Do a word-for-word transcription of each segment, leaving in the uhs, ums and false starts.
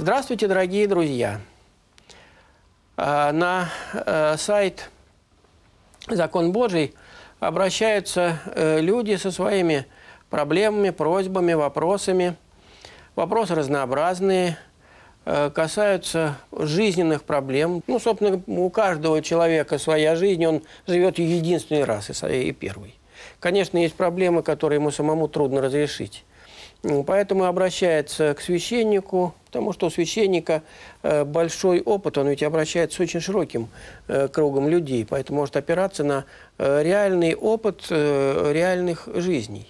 Здравствуйте, дорогие друзья! На сайт «Закон Божий» обращаются люди со своими проблемами, просьбами, вопросами. Вопросы разнообразные, касаются жизненных проблем. Ну, собственно, у каждого человека своя жизнь, он живет ее единственный раз и первый. Конечно, есть проблемы, которые ему самому трудно разрешить. Поэтому обращается к священнику, потому что у священника большой опыт, он ведь обращается с очень широким кругом людей, поэтому может опираться на реальный опыт реальных жизней.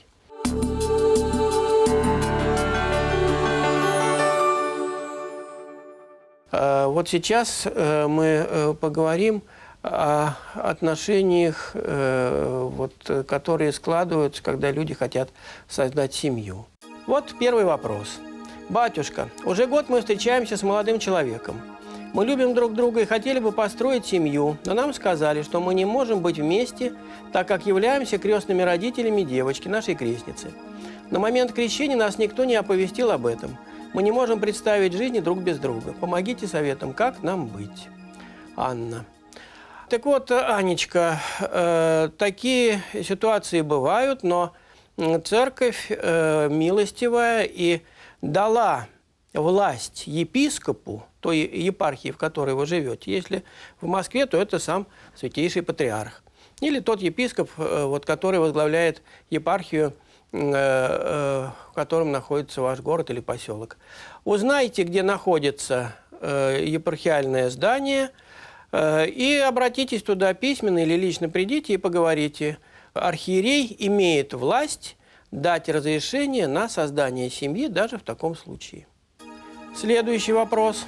Вот сейчас мы поговорим о отношениях, вот, которые складываются, когда люди хотят создать семью. Вот первый вопрос. «Батюшка, уже год мы встречаемся с молодым человеком. Мы любим друг друга и хотели бы построить семью, но нам сказали, что мы не можем быть вместе, так как являемся крестными родителями девочки, нашей крестницы. На момент крещения нас никто не оповестил об этом. Мы не можем представить жизни друг без друга. Помогите советом, как нам быть?» Анна. Так вот, Анечка, э, такие ситуации бывают, но церковь э, милостивая и дала власть епископу, той епархии, в которой вы живете. Если в Москве, то это сам святейший патриарх. Или тот епископ, э, вот, который возглавляет епархию, э, э, в котором находится ваш город или поселок. Узнайте, где находится э, епархиальное здание, э, и обратитесь туда письменно или лично придите и поговорите. Архиерей имеет власть дать разрешение на создание семьи даже в таком случае. Следующий вопрос.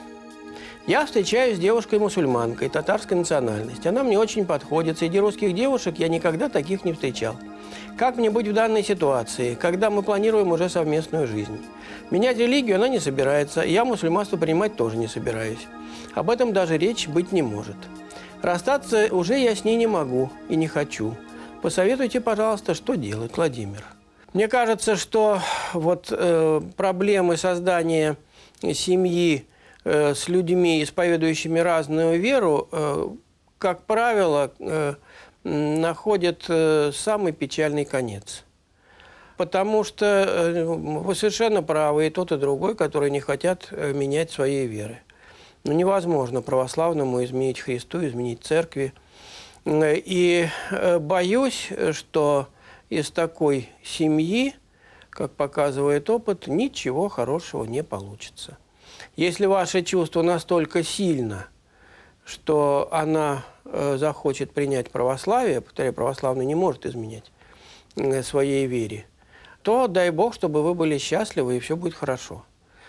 Я встречаюсь с девушкой-мусульманкой татарской национальности. Она мне очень подходит. Среди русских девушек я никогда таких не встречал. Как мне быть в данной ситуации, когда мы планируем уже совместную жизнь? Менять религию она не собирается, я мусульманство принимать тоже не собираюсь. Об этом даже речь быть не может. Расстаться уже я с ней не могу и не хочу. Посоветуйте, пожалуйста, что делать, Владимир. Мне кажется, что вот э, проблемы создания семьи э, с людьми, исповедующими разную веру, э, как правило, э, находят э, самый печальный конец. Потому что э, вы совершенно правы, и тот, и другой, которые не хотят э, менять своей веры. Но невозможно православному изменить Христу, изменить церкви. И боюсь, что из такой семьи, как показывает опыт, ничего хорошего не получится. Если ваше чувство настолько сильно, что она захочет принять православие, повторяю, православный не может изменять своей вере, то дай Бог, чтобы вы были счастливы, и все будет хорошо.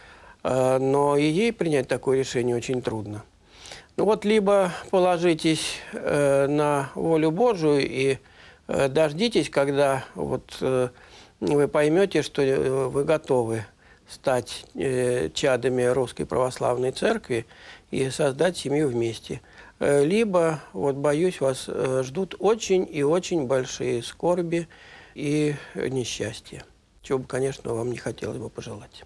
Но и ей принять такое решение очень трудно. Ну вот либо положитесь э, на волю Божию и э, дождитесь, когда вот, э, вы поймете, что э, вы готовы стать э, чадами Русской Православной Церкви и создать семью вместе. Э, либо, вот боюсь, вас э, ждут очень и очень большие скорби и несчастья, чего бы, конечно, вам не хотелось бы пожелать.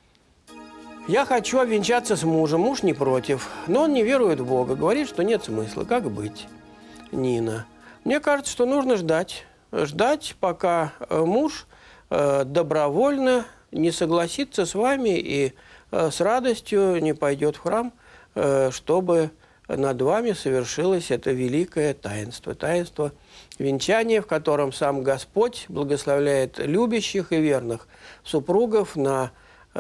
Я хочу обвенчаться с мужем, муж не против, но он не верует в Бога, говорит, что нет смысла. Как быть? Нина. Мне кажется, что нужно ждать. Ждать, пока муж э, добровольно не согласится с вами и э, с радостью не пойдет в храм, э, чтобы над вами совершилось это великое таинство. Таинство венчания, в котором сам Господь благословляет любящих и верных супругов на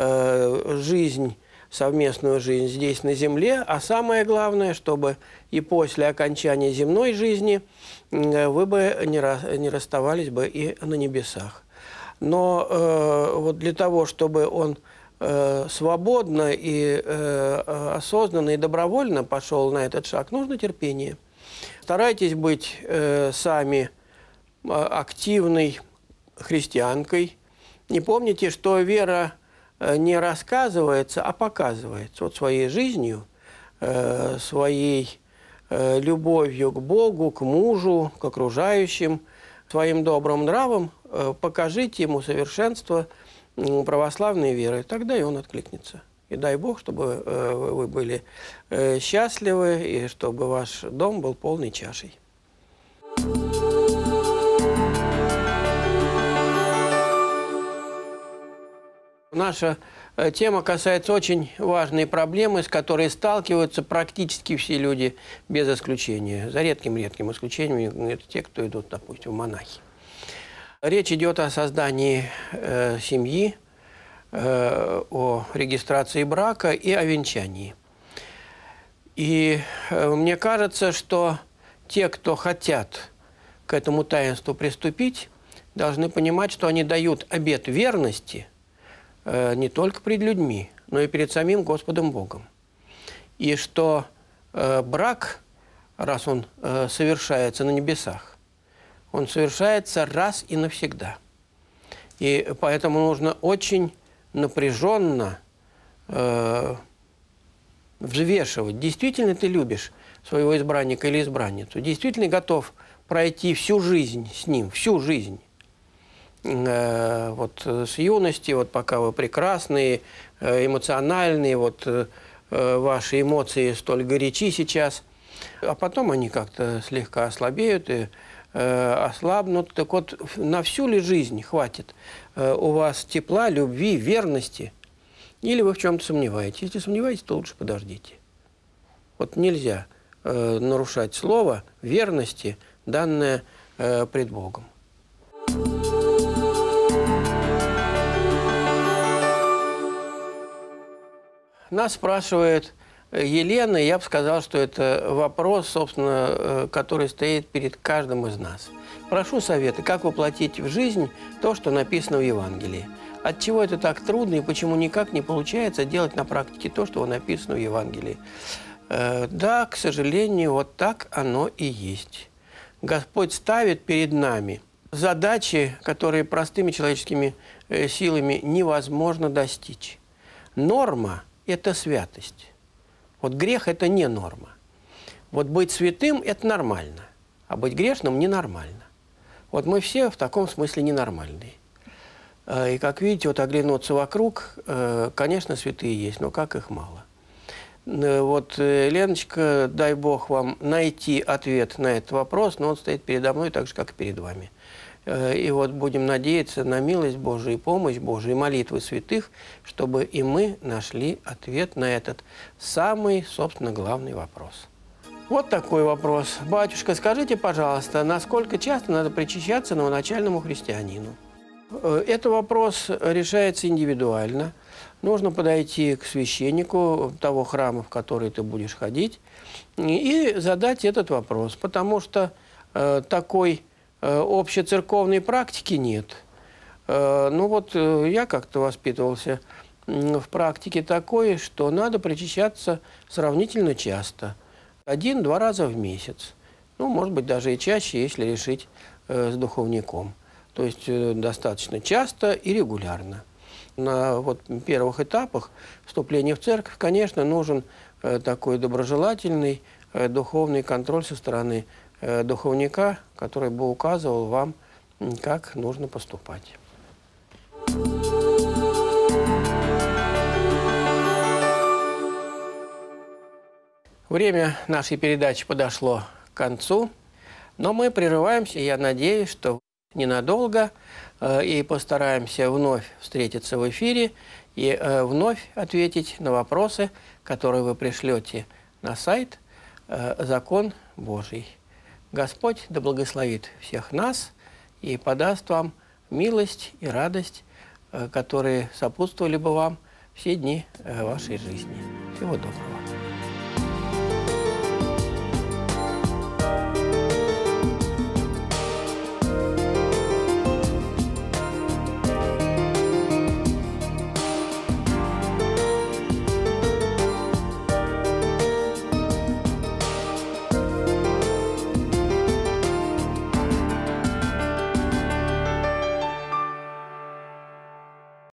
жизнь, совместную жизнь здесь на земле, а самое главное, чтобы и после окончания земной жизни вы бы не расставались бы и на небесах. Но э, вот для того, чтобы он э, свободно и э, осознанно и добровольно пошел на этот шаг, нужно терпение. Старайтесь быть э, сами активной христианкой. Не помните, что вера не рассказывается, а показывается. Вот своей жизнью, своей любовью к Богу, к мужу, к окружающим, своим добрым нравом покажите ему совершенство православной веры. Тогда и он откликнется. И дай Бог, чтобы вы были счастливы, и чтобы ваш дом был полной чашей. Наша тема касается очень важной проблемы, с которой сталкиваются практически все люди без исключения. За редким-редким исключением это те, кто идут, допустим, в монахи. Речь идет о создании э, семьи, э, о регистрации брака и о венчании. И э, мне кажется, что те, кто хотят к этому таинству приступить, должны понимать, что они дают обет верности не только пред людьми, но и перед самим Господом Богом. И что э, брак, раз он э, совершается на небесах, он совершается раз и навсегда. И поэтому нужно очень напряженно э, взвешивать, действительно ты любишь своего избранника или избранницу, действительно готов пройти всю жизнь с ним, всю жизнь. Вот с юности, вот пока вы прекрасные, эмоциональные, вот ваши эмоции столь горячи сейчас, а потом они как-то слегка ослабеют и ослабнут. Так вот, на всю ли жизнь хватит у вас тепла, любви, верности? Или вы в чем-то сомневаетесь? Если сомневаетесь, то лучше подождите. Вот нельзя нарушать слово верности, данное пред Богом. Нас спрашивает Елена, и я бы сказал, что это вопрос, собственно, который стоит перед каждым из нас. Прошу совета, как воплотить в жизнь то, что написано в Евангелии. Отчего это так трудно и почему никак не получается делать на практике то, что написано в Евангелии? Да, к сожалению, вот так оно и есть. Господь ставит перед нами задачи, которые простыми человеческими силами невозможно достичь. Норма – это святость. Вот грех – это не норма. Вот быть святым – это нормально, а быть грешным – ненормально. Вот мы все в таком смысле ненормальные. И, как видите, вот оглянуться вокруг, конечно, святые есть, но как их мало. Вот, Леночка, дай Бог вам найти ответ на этот вопрос, но он стоит передо мной так же, как и перед вами. И вот будем надеяться на милость Божию и помощь Божию, и молитвы святых, чтобы и мы нашли ответ на этот самый, собственно, главный вопрос. Вот такой вопрос. Батюшка, скажите, пожалуйста, насколько часто надо причащаться новоначальному христианину? Это вопрос решается индивидуально. Нужно подойти к священнику того храма, в который ты будешь ходить, и задать этот вопрос, потому что э, такой э, общецерковной практики нет. Э, ну вот э, я как-то воспитывался в практике такой, что надо причащаться сравнительно часто, один-два раза в месяц, ну, может быть, даже и чаще, если решить э, с духовником. То есть э, достаточно часто и регулярно. На вот первых этапах вступления в церковь, конечно, нужен э, такой доброжелательный э, духовный контроль со стороны э, духовника, который бы указывал вам, как нужно поступать. Время нашей передачи подошло к концу, но мы прерываемся, и я надеюсь, что ненадолго, и постараемся вновь встретиться в эфире и вновь ответить на вопросы, которые вы пришлете на сайт «Закон Божий». Господь да благословит всех нас и подаст вам милость и радость, которые сопутствовали бы вам все дни вашей жизни. Всего доброго.